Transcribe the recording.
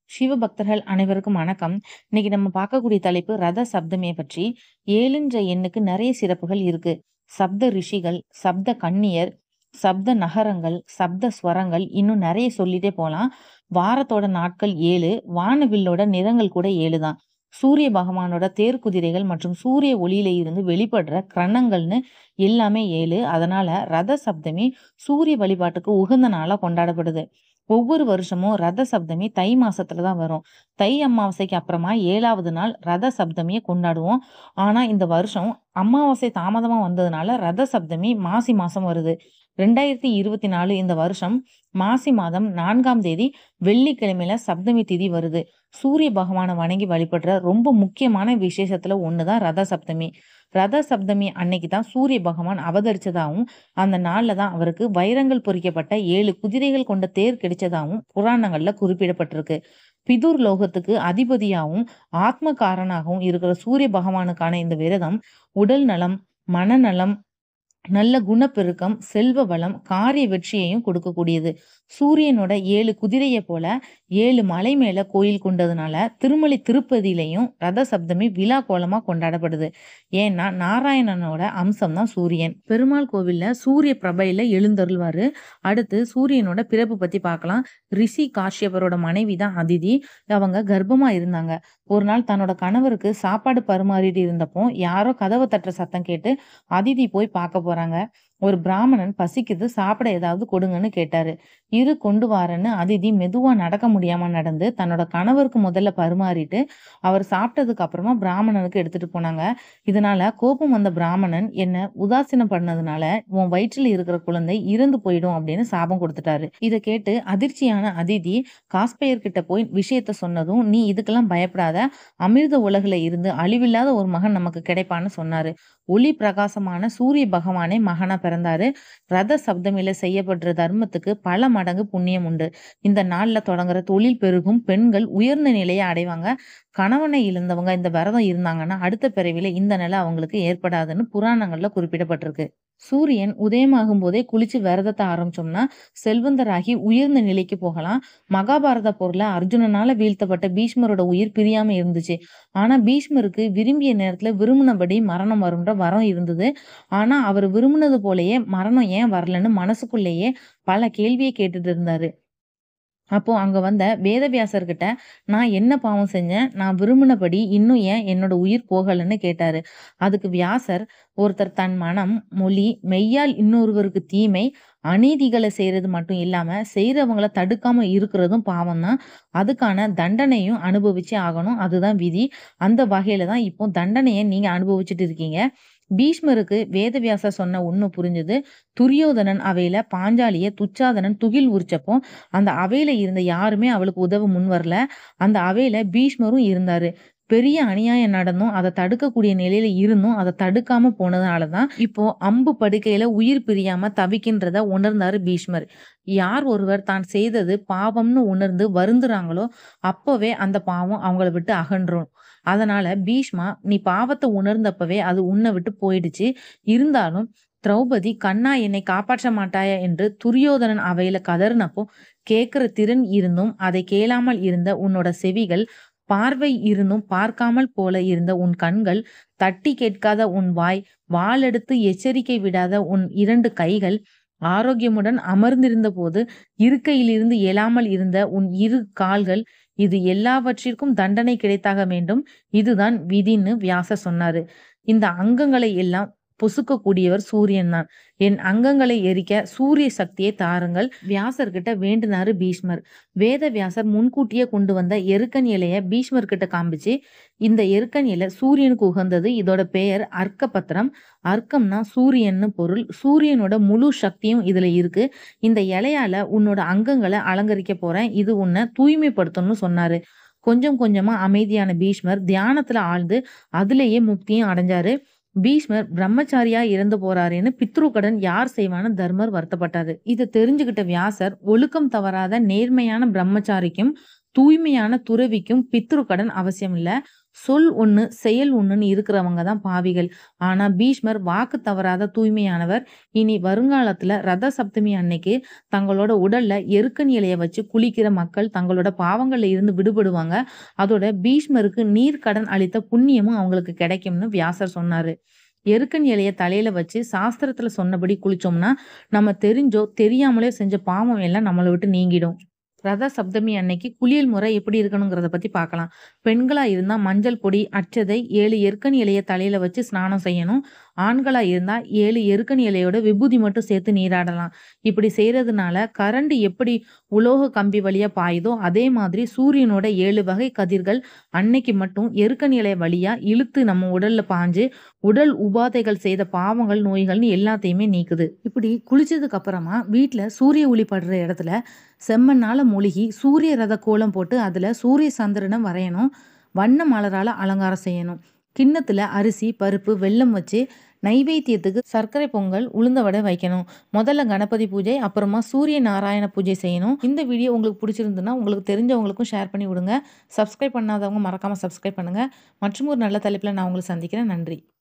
சிவபக்தர்கள் அனைவருக்கும் வணக்கம். இன்னைக்கு நம்ம பார்க்கக்கூடிய தலைப்பு ரத சப்தமியை பற்றி. 7ன்ற எண்ணுக்கு நிறைய சிறப்புகள் இருக்கு. சப்த ரிஷிகள், சப்த கன்னியர், சப்த நகரங்கள், சப்த ஸ்வரங்கள் இன்னும் நிறைய சொல்லிட்டே போலாம். வாரத்தோட நாட்கள் 7, வானவில்லோட நிறங்கள் கூட 7 தான். சூரிய பகவானோட தேர்க்குதிரைகள் மற்றும் சூரிய ஒளியில இருந்து வெளிப்படுற கிரணங்கள்னு எல்லாமே 7. அதனால ரத சப்தமி சூரிய வழிபாட்டுக்கு உகந்த நாளா கொண்டாடப்படுது. ஒவ்வொரு வருஷமும் ரத சப்தமி தை மாசத்துல தான் வரும். தை அமாவாசைக்கு அப்புறமா 7வது நாள் ரத சப்தமியை கொண்டாடுவோம். ஆனா இந்த வருஷம் அமாவாசை தாமதமா வந்ததுனால ரத சப்தமி மாசி மாசம் வருது. 2024 இந்த வருஷம் மாசி மாதம் 4ஆம் தேதி வெள்ளிக்கிழமையில சப்தமி திதி வருது. சூரிய பகவானை வணங்கி வழிபடுற ரொம்ப முக்கியமான விசேஷத்துல ஒண்ணுதான் ரத சப்தமி. ரத சப்தமி அன்னைக்கு தான் சூரிய பகவான் அவதரிச்சதாகவும், அந்த நாள்ல தான் அவருக்கு வைரங்கள் பொறிக்கப்பட்ட 7 குதிரைகள் கொண்ட தேர் கிடைச்சதாகவும் புராணங்கள்ல குறிப்பிடப்பட்டிருக்கு. பிதுர் லோகத்துக்கு அதிபதியாகவும் ஆத்மகாரனாகவும் இருக்கிற சூரிய பகவானுக்கான இந்த விரதம் உடல் நலம், மனநலம், நல்ல குணப்பெருக்கம், செல்வ வளம், காரிய வெற்றியையும் கொடுக்கக்கூடியது. சூரியனோட 7 குதிரையை போல 7 மலை மேல கோயில் கொண்டதுனால திருமலை திருப்பதியிலையும் ரத சப்தமி விழா கோலமா கொண்டாடப்படுது. ஏன்னா நாராயணனோட அம்சம் தான் சூரியன். பெருமாள் கோவில்ல சூரிய பிரபையில எழுந்தருள்வாரு. அடுத்து சூரியனோட பிறப்பு பத்தி பார்க்கலாம். ரிஷி காஷ்யபரோட மனைவி தான் அதிதி. அவங்க கர்ப்பமா இருந்தாங்க. ஒரு நாள் தன்னோட கணவருக்கு சாப்பாடு பரிமாறிட்டு இருந்தப்போ யாரோ கதவை தட்டுற சத்தம் கேட்டு அதிதி போய் பார்க்க போறாங்க. ஒரு பிராமணன் பசிக்குது, சாப்பிட ஏதாவது கொடுங்கன்னு கேட்டாரு. இரு கொண்டு வாரேன்னு அதிதி மெதுவா நடக்க முடியாம நடந்து தன்னோட கணவருக்கு முதல்ல பரிமாறிட்டு அவர் சாப்பிட்டதுக்கு அப்புறமா பிராமணனுக்கு எடுத்துட்டு போனாங்க. இதனால கோபம் வந்த பிராமணன் என்ன உதாசீனம் பண்ணதுனால உன் வயிற்றுல இருக்கிற குழந்தை இறந்து போயிடும் அப்படின்னு சாபம் கொடுத்துட்டாரு. இதை கேட்டு அதிர்ச்சியான அதிதி காஸ்பயர் கிட்ட போய் விஷயத்த சொன்னதும், நீ இதுக்கெல்லாம் பயப்படாத, அமிர்த உலகுல இருந்து அழிவில்லாத ஒரு மகன் நமக்கு கிடைப்பான்னு சொன்னாரு. ஒளி பிரகாசமான சூரிய பகவானே மகனா பிறந்தாரு. ரத சப்தமியில செய்யப்படுற தர்மத்துக்கு பல மடங்கு புண்ணியம் உண்டு. இந்த நாள்ல தொடங்குற தொழில் பெருகும், பெண்கள் உயர்ந்த நிலையை அடைவாங்க. கணவனை இழந்தவங்க இந்த விரதம் இருந்தாங்கன்னா அடுத்த பிறவில இந்த நிலை அவங்களுக்கு ஏற்படாதுன்னு புராணங்கள்ல குறிப்பிடப்பட்டிருக்கு. சூரியன் உதயமாகும் போதே குளிச்சு விரதத்தை ஆரம்பிச்சோம்னா செல்வந்தராகி உயர்ந்த நிலைக்கு போகலாம். மகாபாரத போர்ல அர்ஜுனனால வீழ்த்தப்பட்ட பீஷ்மரோட உயிர் பிரியாம இருந்துச்சு. ஆனா பீஷ்மருக்கு விரும்பிய நேரத்துல விரும்பினபடி மரணம் வரும்ன்ற வரம் இருந்தது. ஆனா அவர் விரும்பினது போலயே மரணம் ஏன் வரலன்னு மனசுக்குள்ளேயே பல கேள்வியை கேட்டுட்டு இருந்தாரு. அப்போ அங்க வந்த வேதவியாசர்கிட்ட, நான் என்ன பாவம் செஞ்சேன்? நான் விரும்பினபடி இன்னும் ஏன் என்னோட உயிர் போகலன்னு கேட்டாரு. அதுக்கு வியாசர், ஒருத்தர் தன் மனம், மொழி, மெய்யால் இன்னொருவருக்கு தீமை, அநீதிகளை செய்யறது மட்டும் இல்லாம செய்யறவங்கள தடுக்காம இருக்கிறதும் பாவம் தான். அதுக்கான தண்டனையும் அனுபவிச்சே ஆகணும். அதுதான் விதி. அந்த வகையில தான் இப்போ தண்டனையை நீங்க அனுபவிச்சுட்டு இருக்கீங்க. பீஷ்மருக்கு வேதவியாசர் சொன்ன உண்மை புரிஞ்சது. துரியோதனன் அவையில பாஞ்சாலிய துச்சாதனன் துகில் உரிச்சப்போ அந்த அவையில இருந்த யாருமே அவளுக்கு உதவ முன் வரல. அந்த அவையில பீஷ்மரும் இருந்தாரு. பெரிய அநியாயம் நடந்தும் அதை தடுக்கக்கூடிய நிலையில இருந்தும் அதை தடுக்காம போனதுனாலதான் இப்போ அம்பு படுக்கையில உயிர் பிரியாம தவிக்கின்றத உணர்ந்தாரு பீஷ்மர். யார் ஒருவர் தான் செய்தது பாவம்னு உணர்ந்து வருந்துறாங்களோ அப்பவே அந்த பாவம் அவங்கள விட்டு அகன்றும். அதனால பீஷ்மா, நீ பாவத்தை உணர்ந்தப்பவே அது உன்னை விட்டு போயிடுச்சு. இருந்தாலும் திரௌபதி, கண்ணா என்னை காப்பாற்ற மாட்டாயா என்று துரியோதனன் அவையில கதறினப்போ கேட்கிற திறன் இருந்தும் அதை கேளாமல் இருந்த உன்னோட செவிகள், பார்வை இருந்தும் பார்க்காமல் போல இருந்த உன் கண்கள், தட்டி கேட்காத உன் வாய், வாளெடுத்து எச்சரிக்கை விடாத உன் 2 கைகள், ஆரோக்கியமுடன் அமர்ந்திருந்த போது இருக்கையிலிருந்து எழாமல் இருந்த உன் 2 கால்கள், இது எல்லாவற்றிற்கும் தண்டனை கிடைத்தாக வேண்டும். இதுதான் விதின்னு வியாசர் சொன்னாரு. இந்த அங்கங்களை எல்லாம் பொசுக்கக்கூடியவர் சூரியன் தான். என் அங்கங்களை எரிக்க சூரிய சக்தியை தாருங்கள் வியாசர்கிட்ட வேண்டினாரு பீஷ்மர். வேத வியாசர் முன்கூட்டியே கொண்டு வந்த எருக்கன் இலைய பீஷ்மர் கிட்ட காமிச்சு, இந்த எருக்கன் இலை சூரியனுக்கு உகந்தது. இதோட பெயர் அர்க்க பத்திரம். அர்க்கம்னா சூரியன்னு பொருள். சூரியனோட முழு சக்தியும் இதுல இருக்கு. இந்த இலையால உன்னோட அங்கங்களை அலங்கரிக்க போறேன். இது உன்னை தூய்மைப்படுத்தணும்னு சொன்னாரு. கொஞ்சம் கொஞ்சமா அமைதியான பீஷ்மர் தியானத்துல ஆழ்ந்து அதுலேயே முக்தியும் அடைஞ்சாரு. பீஷ்மர் பிரம்மச்சாரியா இறந்து போறாருன்னு பித்ருக்கடன் யார் செய்வான்னு தர்மர் வருத்தப்பட்டாரு. இதை தெரிஞ்சுகிட்ட வியாசர், ஒழுக்கம் தவறாத நேர்மையான பிரம்மச்சாரிக்கும் தூய்மையான துறவிக்கும் பித்ருக்கடன் அவசியம் இல்ல. சொல் ஒண்ணு, செயல் ஒண்ணுன்னு இருக்கிறவங்க தான் பாவிகள். ஆனா பீஷ்மர் வாக்கு தவறாத தூய்மையானவர். இனி வருங்காலத்துல ரத சப்தமி அன்னைக்கு தங்களோட உடல்ல எருக்கன் இலைய வச்சு குளிக்கிற மக்கள் தங்களோட பாவங்கள்ல இருந்து விடுபடுவாங்க. அதோட பீஷ்மருக்கு நீர்க்கடன் அளித்த புண்ணியமும் அவங்களுக்கு கிடைக்கும்னு வியாசர் சொன்னாரு. எருக்கன் இலைய தலையில வச்சு சாஸ்திரத்துல சொன்னபடி குளிச்சோம்னா, நம்ம தெரிஞ்சோ, தெரியாமலே செஞ்ச பாவம் எல்லாம் நம்மள விட்டு நீங்கிடும். ரத சப்தமி அன்னைக்கு குளியல் முறை எப்படி இருக்கணுங்கிறத பத்தி பார்க்கலாம். பெண்களா இருந்தா மஞ்சள் பொடி, அட்சதை, 7 எருக்கன் இலைய தலையில வச்சு ஸ்நானம் செய்யணும். ஆண்களா இருந்தா 7 எருக்கன் இலையோட விபூதி மட்டும் சேர்த்து நீராடலாம். இப்படி செய்றதுனால கரண்ட் எப்படி உலோக கம்பி வழியா பாயுதோ, அதே மாதிரி சூரியனோட 7 வகை கதிர்கள் அன்னைக்கு மட்டும் எருக்கன் இலை வழியா இழுத்து நம்ம உடல்ல பாஞ்சு, உடல் உபாதைகள் செய்த பாவங்கள், நோய்கள்னு எல்லாத்தையுமே நீக்குது. இப்படி குளிச்சதுக்கு அப்புறமா வீட்ல சூரிய ஒளி படுற இடத்துல செம்மண்ணால மூழ்கி சூரிய ரத கோலம் போட்டு அதுல சூரிய சந்திரனை வரையணும். வண்ண மலரால அலங்காரம் செய்யணும். கிண்ணத்துல அரிசி, பருப்பு, வெல்லம் வச்சு நைவேத்தியத்துக்கு சர்க்கரை பொங்கல், உளுந்த வடை வைக்கணும். முதல்ல கணபதி பூஜை, அப்புறமா சூரிய நாராயண பூஜை செய்யணும். இந்த வீடியோ உங்களுக்கு பிடிச்சிருந்ததுன்னா உங்களுக்கு தெரிஞ்சவங்களுக்கும் ஷேர் பண்ணி விடுங்க. சப்ஸ்கிரைப் பண்ணாதவங்க மறக்காம சப்ஸ்கிரைப் பண்ணுங்க. மற்றும் ஒரு நல்ல தலைப்புல நான் உங்களை சந்திக்கிறேன். நன்றி.